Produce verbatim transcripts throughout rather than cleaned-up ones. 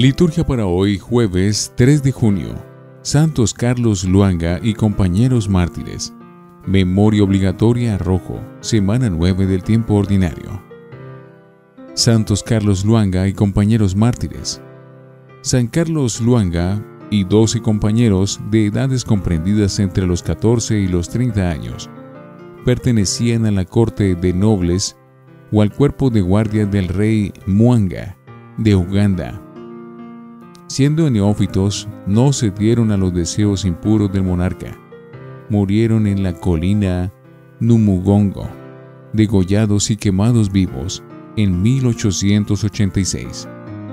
Liturgia para hoy, jueves tres de junio. Santos Carlos Luanga y compañeros mártires. Memoria obligatoria rojo, semana nueve del tiempo ordinario. Santos Carlos Luanga y compañeros mártires. San Carlos Luanga y doce compañeros de edades comprendidas entre los catorce y los treinta años pertenecían a la corte de nobles o al cuerpo de guardia del rey Mwanga de Uganda. Siendo neófitos, no cedieron a los deseos impuros del monarca. Murieron en la colina Numugongo, degollados y quemados vivos en mil ochocientos ochenta y seis.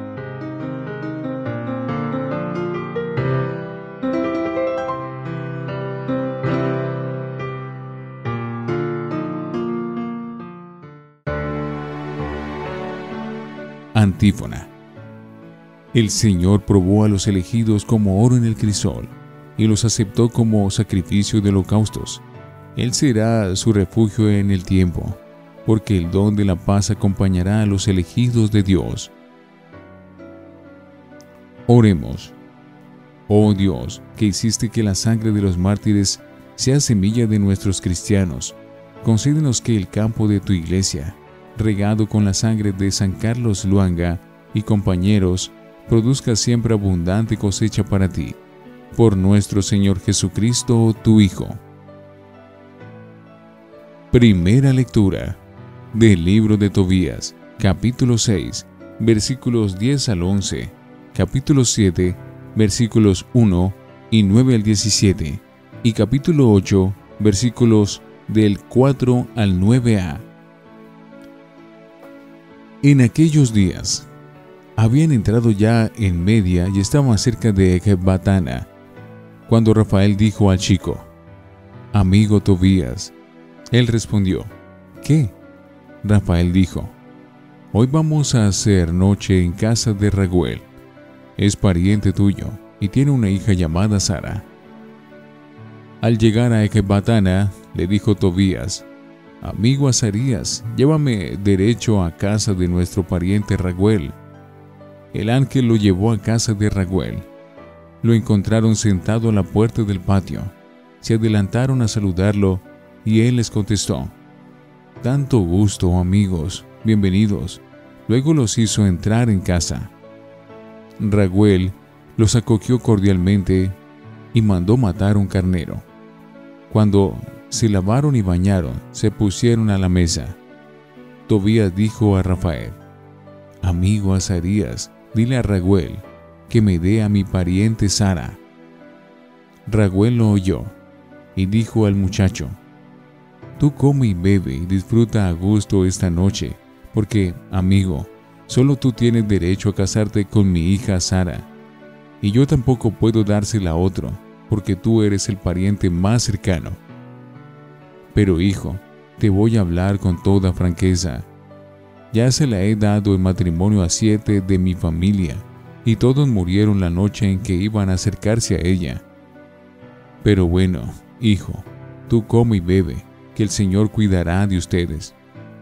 Antífona. El Señor probó a los elegidos como oro en el crisol, y los aceptó como sacrificio de holocaustos. Él será su refugio en el tiempo, porque el don de la paz acompañará a los elegidos de Dios. Oremos. Oh Dios, que hiciste que la sangre de los mártires sea semilla de nuestros cristianos, concédenos que el campo de tu iglesia, regado con la sangre de San Carlos Luanga y compañeros, produzca siempre abundante cosecha para ti, por nuestro Señor Jesucristo, tu Hijo. Primera lectura del libro de Tobías, capítulo seis, versículos diez al once, capítulo siete, versículos uno y nueve al diecisiete, y capítulo ocho, versículos del cuatro al nueve a. En aquellos días, habían entrado ya en Media y estaban cerca de Ecbatana, cuando Rafael dijo al chico: «Amigo Tobías». Él respondió: «¿Qué?». Rafael dijo: «Hoy vamos a hacer noche en casa de Raguel. Es pariente tuyo y tiene una hija llamada Sara». Al llegar a Ecbatana, le dijo Tobías: «Amigo Azarías, llévame derecho a casa de nuestro pariente Raguel». El ángel lo llevó a casa de Raguel. Lo encontraron sentado a la puerta del patio. Se adelantaron a saludarlo y él les contestó: «Tanto gusto, amigos, bienvenidos». Luego los hizo entrar en casa. Raguel los acogió cordialmente y mandó matar un carnero. Cuando se lavaron y bañaron, se pusieron a la mesa. Tobías dijo a Rafael: «Amigo Azarías, dile a Raguel que me dé a mi pariente Sara». Raguel lo oyó y dijo al muchacho: «Tú come y bebe y disfruta a gusto esta noche, porque, amigo, solo tú tienes derecho a casarte con mi hija Sara, y yo tampoco puedo dársela a otro, porque tú eres el pariente más cercano. Pero hijo, te voy a hablar con toda franqueza. Ya se la he dado en matrimonio a siete de mi familia, y todos murieron la noche en que iban a acercarse a ella. Pero bueno, hijo, tú come y bebe, que el Señor cuidará de ustedes».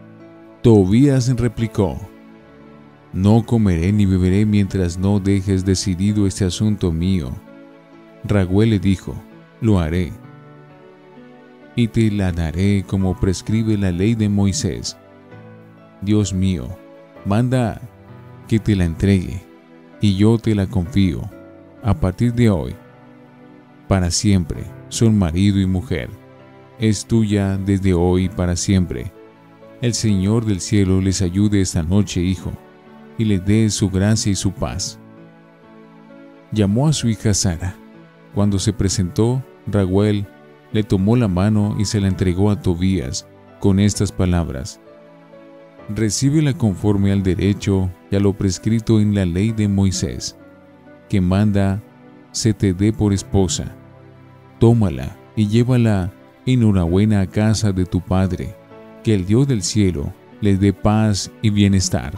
Tobías replicó: «No comeré ni beberé mientras no dejes decidido este asunto mío». Raguel le dijo: «Lo haré, y te la daré como prescribe la ley de Moisés. Dios mío, manda que te la entregue, y yo te la confío. A partir de hoy, para siempre, son marido y mujer. Es tuya desde hoy para siempre. El Señor del cielo les ayude esta noche, hijo, y les dé su gracia y su paz». Llamó a su hija Sara. Cuando se presentó, Raguel le tomó la mano y se la entregó a Tobías con estas palabras: «Recíbela conforme al derecho y a lo prescrito en la ley de Moisés, que manda se te dé por esposa. Tómala y llévala enhorabuena a casa de tu padre, que el Dios del cielo les dé paz y bienestar».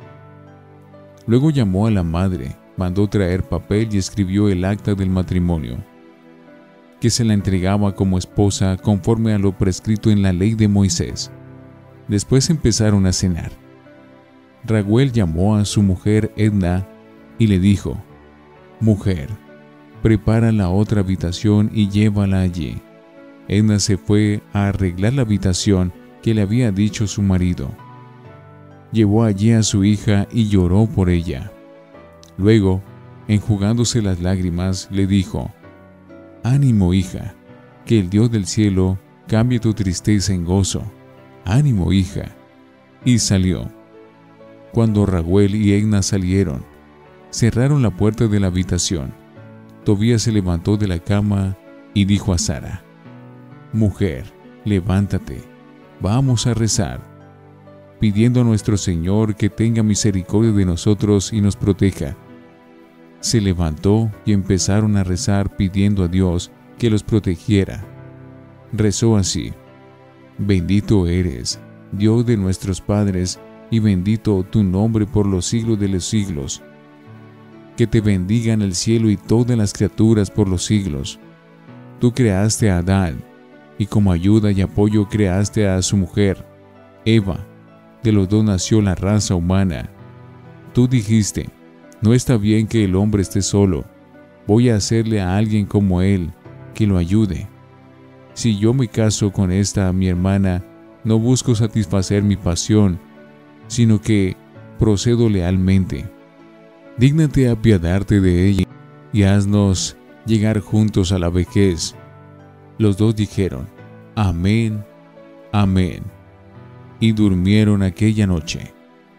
Luego llamó a la madre, mandó traer papel y escribió el acta del matrimonio, que se la entregaba como esposa conforme a lo prescrito en la ley de Moisés. Después empezaron a cenar. Raguel llamó a su mujer Edna y le dijo: «Mujer, prepara la otra habitación y llévala allí». Edna se fue a arreglar la habitación que le había dicho su marido. Llevó allí a su hija y lloró por ella. Luego, enjugándose las lágrimas, le dijo: «Ánimo, hija, que el Dios del cielo cambie tu tristeza en gozo. Ánimo, hija». Y salió. Cuando Raguel y Edna salieron, cerraron la puerta de la habitación. Tobías se levantó de la cama y dijo a Sara: «Mujer, levántate, vamos a rezar, pidiendo a nuestro Señor que tenga misericordia de nosotros y nos proteja». Se levantó y empezaron a rezar pidiendo a Dios que los protegiera. Rezó así: «Bendito eres, Dios de nuestros padres, y bendito tu nombre por los siglos de los siglos. Que te bendigan el cielo y todas las criaturas por los siglos. Tú creaste a Adán, y como ayuda y apoyo creaste a su mujer, Eva. De los dos nació la raza humana. Tú dijiste: no está bien que el hombre esté solo. Voy a hacerle a alguien como él, que lo ayude. Si yo me caso con esta mi hermana, no busco satisfacer mi pasión, sino que procedo lealmente. Dígnate apiadarte de ella y haznos llegar juntos a la vejez». Los dos dijeron: «Amén, amén», y durmieron aquella noche.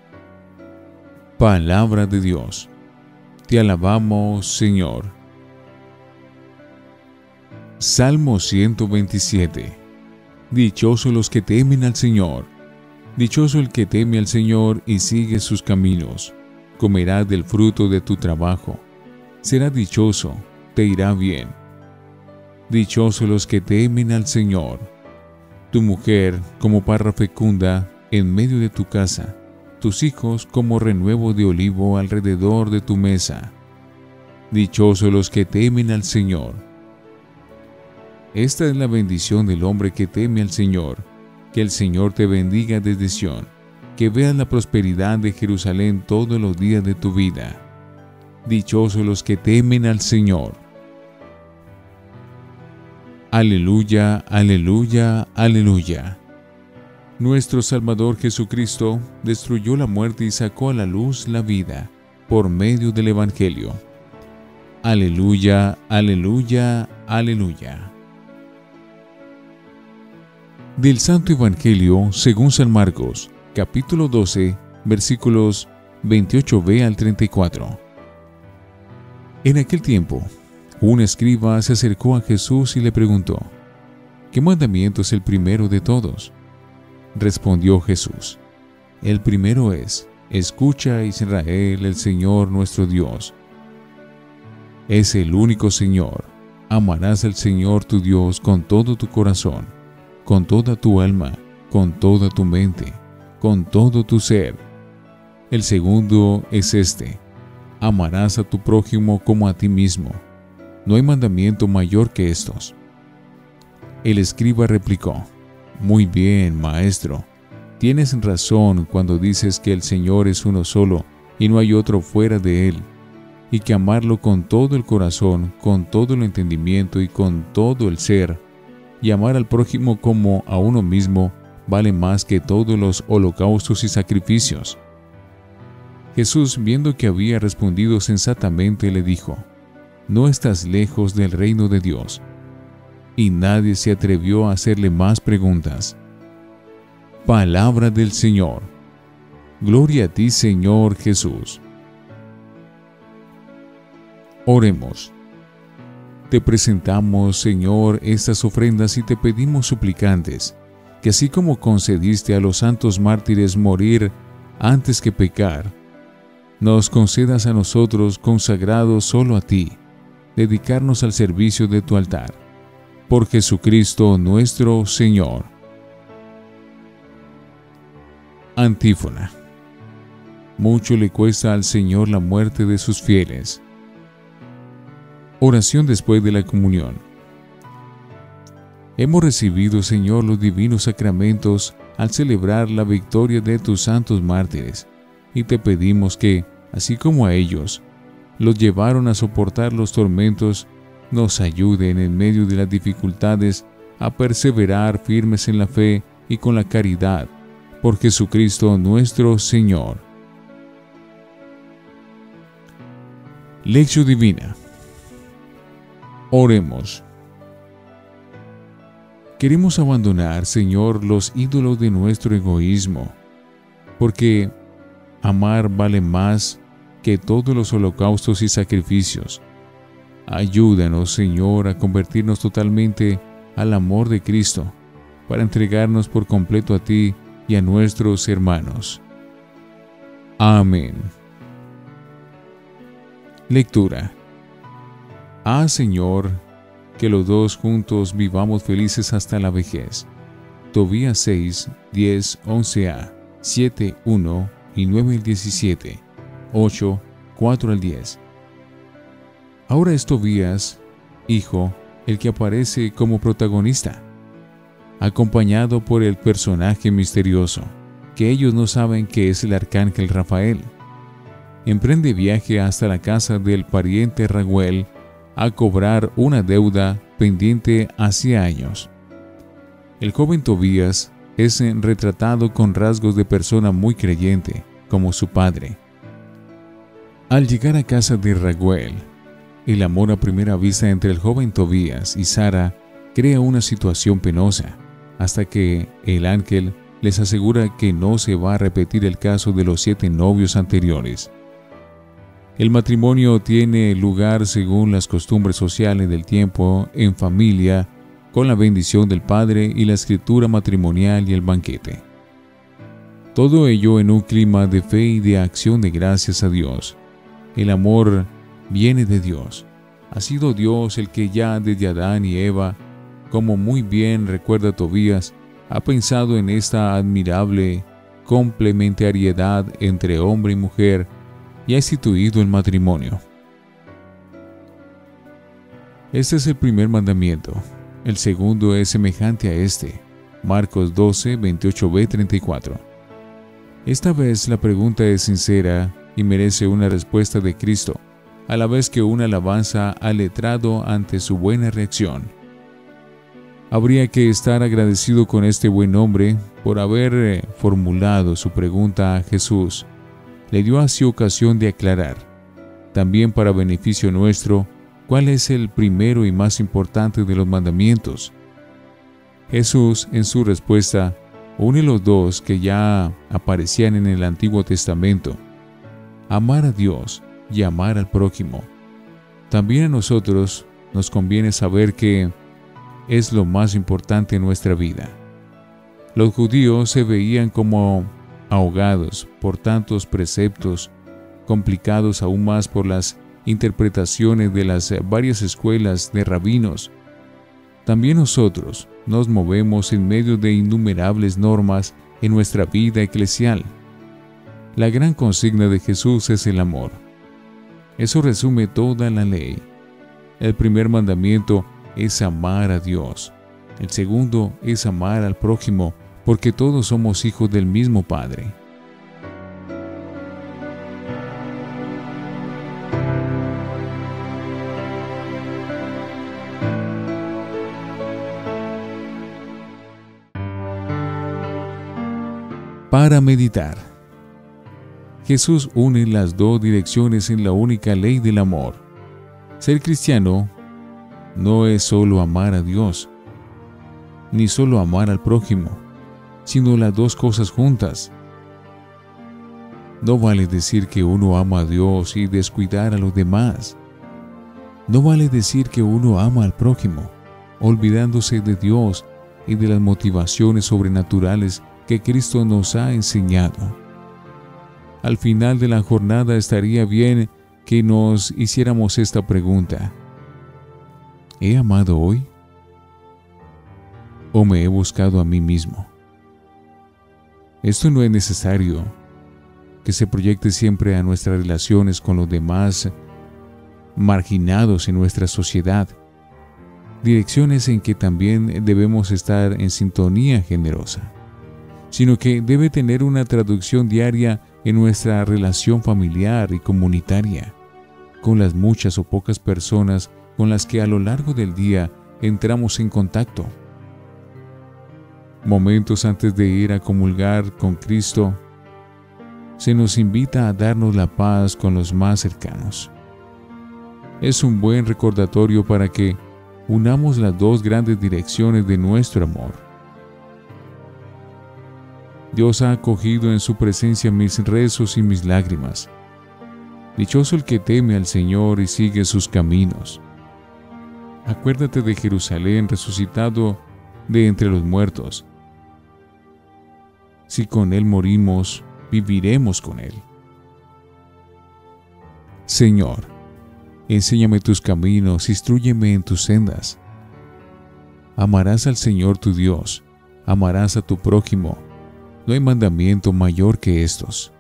Palabra de Dios. Te alabamos, Señor. Salmo ciento veintisiete. Dichosos los que temen al Señor. Dichoso el que teme al Señor y sigue sus caminos. Comerá del fruto de tu trabajo. Será dichoso, te irá bien. Dichosos los que temen al Señor. Tu mujer como parra fecunda en medio de tu casa, tus hijos como renuevo de olivo alrededor de tu mesa. Dichosos los que temen al Señor. Esta es la bendición del hombre que teme al Señor. Que el Señor te bendiga desde Sión, que veas la prosperidad de Jerusalén todos los días de tu vida. Dichosos los que temen al Señor. Aleluya, aleluya, aleluya. Nuestro Salvador Jesucristo destruyó la muerte y sacó a la luz la vida por medio del Evangelio. Aleluya, aleluya, aleluya. Del Santo Evangelio según San Marcos, capítulo doce, versículos veintiocho b al treinta y cuatro. En aquel tiempo, un escriba se acercó a Jesús y le preguntó: ¿qué mandamiento es el primero de todos? Respondió Jesús: el primero es: escucha, Israel, el Señor nuestro Dios es el único Señor. Amarás al Señor tu Dios con todo tu corazón, con toda tu alma, con toda tu mente, con todo tu ser. El segundo es este: amarás a tu prójimo como a ti mismo. No hay mandamiento mayor que estos. El escriba replicó: muy bien, maestro. Tienes razón cuando dices que el Señor es uno solo y no hay otro fuera de Él, y que amarlo con todo el corazón, con todo el entendimiento y con todo el ser, y amar al prójimo como a uno mismo, vale más que todos los holocaustos y sacrificios. Jesús, viendo que había respondido sensatamente, le dijo: no estás lejos del reino de Dios. Y nadie se atrevió a hacerle más preguntas. Palabra del Señor. Gloria a ti, Señor Jesús. Oremos. Te presentamos, Señor, estas ofrendas y te pedimos suplicantes, que así como concediste a los santos mártires morir antes que pecar, nos concedas a nosotros, consagrados solo a ti, dedicarnos al servicio de tu altar. Por Jesucristo nuestro Señor. Antífona. Mucho le cuesta al Señor la muerte de sus fieles. Oración después de la comunión. Hemos recibido, Señor, los divinos sacramentos al celebrar la victoria de tus santos mártires, y te pedimos que, así como a ellos, los llevaron a soportar los tormentos, nos ayuden en medio de las dificultades a perseverar firmes en la fe y con la caridad, por Jesucristo nuestro Señor. Lección Divina. Oremos. Queremos abandonar, Señor, los ídolos de nuestro egoísmo, porque amar vale más que todos los holocaustos y sacrificios. Ayúdanos, Señor, a convertirnos totalmente al amor de Cristo, para entregarnos por completo a ti y a nuestros hermanos. Amén. Lectura. Ah, Señor, que los dos juntos vivamos felices hasta la vejez. Tobías seis, diez, once a, siete, uno y nueve al diecisiete, ocho, cuatro al diez. Ahora es Tobías, hijo, el que aparece como protagonista, acompañado por el personaje misterioso, que ellos no saben que es el arcángel Rafael. Emprende viaje hasta la casa del pariente Raguel a cobrar una deuda pendiente hacía años. El joven Tobías es retratado con rasgos de persona muy creyente, como su padre. Al llegar a casa de Raguel, el amor a primera vista entre el joven Tobías y Sara crea una situación penosa, hasta que el ángel les asegura que no se va a repetir el caso de los siete novios anteriores. El matrimonio tiene lugar según las costumbres sociales del tiempo, en familia, con la bendición del padre y la escritura matrimonial y el banquete. Todo ello en un clima de fe y de acción de gracias a Dios. El amor viene de Dios. Ha sido Dios el que ya desde Adán y Eva, como muy bien recuerda Tobías, ha pensado en esta admirable complementariedad entre hombre y mujer y ha instituido el matrimonio. Este es el primer mandamiento. El segundo es semejante a este. Marcos doce, veintiocho b, treinta y cuatro. Esta vez la pregunta es sincera y merece una respuesta de Cristo, a la vez que una alabanza al letrado ante su buena reacción. Habría que estar agradecido con este buen hombre por haber formulado su pregunta a Jesús. Le dio así ocasión de aclarar, también para beneficio nuestro, cuál es el primero y más importante de los mandamientos. Jesús, en su respuesta, une los dos que ya aparecían en el Antiguo Testamento: amar a Dios y amar al prójimo. También a nosotros nos conviene saber que es lo más importante en nuestra vida. Los judíos se veían como ahogados por tantos preceptos, complicados aún más por las interpretaciones de las varias escuelas de rabinos. También nosotros nos movemos en medio de innumerables normas en nuestra vida eclesial. La gran consigna de Jesús es el amor. Eso resume toda la ley. El primer mandamiento es amar a Dios. El segundo es amar al prójimo, porque todos somos hijos del mismo Padre. Para meditar. Jesús une las dos direcciones en la única ley del amor. Ser cristiano no es solo amar a Dios, ni solo amar al prójimo, sino las dos cosas juntas. No vale decir que uno ama a Dios y descuidar a los demás. No vale decir que uno ama al prójimo, olvidándose de Dios y de las motivaciones sobrenaturales que Cristo nos ha enseñado. Al final de la jornada estaría bien que nos hiciéramos esta pregunta: ¿he amado hoy? ¿O me he buscado a mí mismo? Esto no es necesario que se proyecte siempre a nuestras relaciones con los demás marginados en nuestra sociedad, direcciones en que también debemos estar en sintonía generosa, sino que debe tener una traducción diaria en nuestra relación familiar y comunitaria. con las muchas o pocas personas con las que a lo largo del día entramos en contacto. Momentos antes de ir a comulgar con Cristo, se nos invita a darnos la paz con los más cercanos. Es un buen recordatorio para que unamos las dos grandes direcciones de nuestro amor. Dios ha acogido en su presencia mis rezos y mis lágrimas. Dichoso el que teme al Señor y sigue sus caminos. Acuérdate de Jerusalén resucitado de entre los muertos. Si con Él morimos, viviremos con Él. Señor, enséñame tus caminos, instrúyeme en tus sendas. Amarás al Señor tu Dios, amarás a tu prójimo. No hay mandamiento mayor que estos.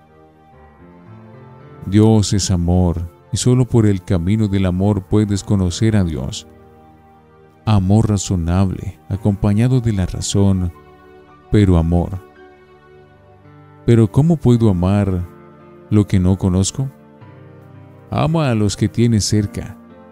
Dios es amor, y solo por el camino del amor puedes conocer a Dios. Amor razonable, acompañado de la razón, pero amor. Pero ¿cómo puedo amar lo que no conozco? Ama a los que tienes cerca.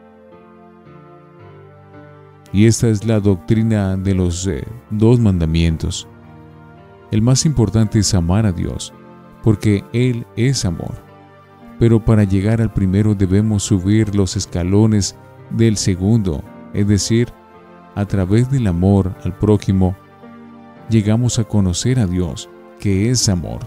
Y esta es la doctrina de los eh, dos mandamientos. El más importante es amar a Dios, porque Él es amor. Pero para llegar al primero debemos subir los escalones del segundo, es decir, a través del amor al prójimo, llegamos a conocer a Dios, que es amor.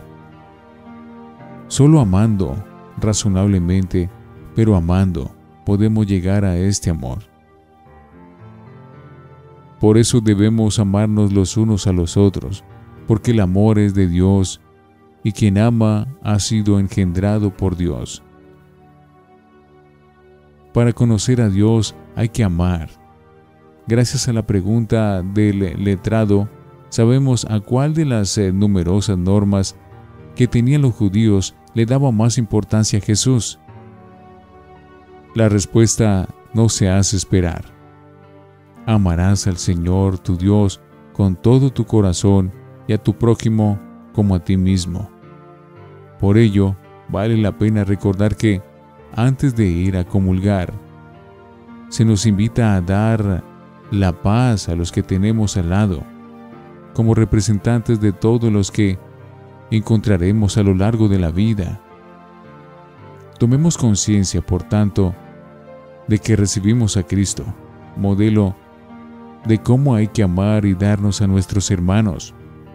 Solo amando, razonablemente, pero amando, podemos llegar a este amor. Por eso debemos amarnos los unos a los otros, porque el amor es de Dios, y quien ama ha sido engendrado por Dios. Para conocer a Dios hay que amar. Gracias a la pregunta del letrado, sabemos a cuál de las eh, numerosas normas que tenían los judíos le daba más importancia a Jesús. La respuesta no se hace esperar. Amarás al Señor tu Dios con todo tu corazón y a tu prójimo como a ti mismo. Por ello, vale la pena recordar que, antes de ir a comulgar, se nos invita a dar la paz a los que tenemos al lado, como representantes de todos los que encontraremos a lo largo de la vida. Tomemos conciencia, por tanto, de que recibimos a Cristo, modelo de cómo hay que amar y darnos a nuestros hermanos.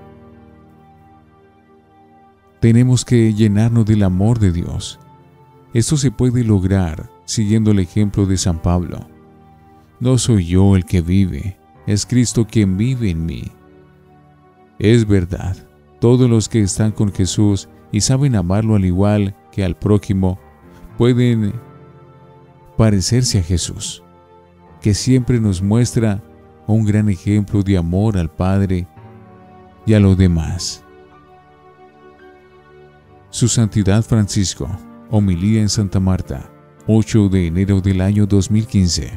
Tenemos que llenarnos del amor de Dios. Esto se puede lograr siguiendo el ejemplo de San Pablo. No soy yo el que vive, es Cristo quien vive en mí. Es verdad, todos los que están con Jesús y saben amarlo al igual que al prójimo, pueden parecerse a Jesús, que siempre nos muestra un gran ejemplo de amor al Padre y a los demás. Su Santidad Francisco, homilía en Santa Marta, ocho de enero del año dos mil quince.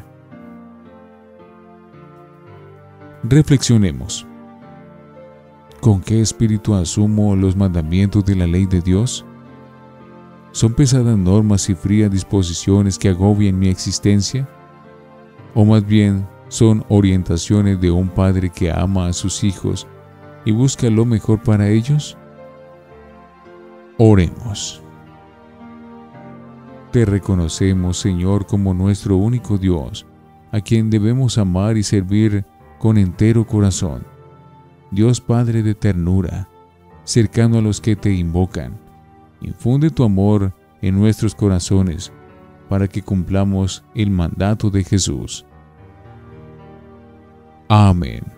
Reflexionemos. ¿Con qué espíritu asumo los mandamientos de la ley de Dios? ¿Son pesadas normas y frías disposiciones que agobian mi existencia? ¿O más bien son orientaciones de un padre que ama a sus hijos y busca lo mejor para ellos? Oremos. Te reconocemos, Señor, como nuestro único Dios, a quien debemos amar y servir con entero corazón. Dios Padre de ternura, cercano a los que te invocan, infunde tu amor en nuestros corazones para que cumplamos el mandato de Jesús. Amén.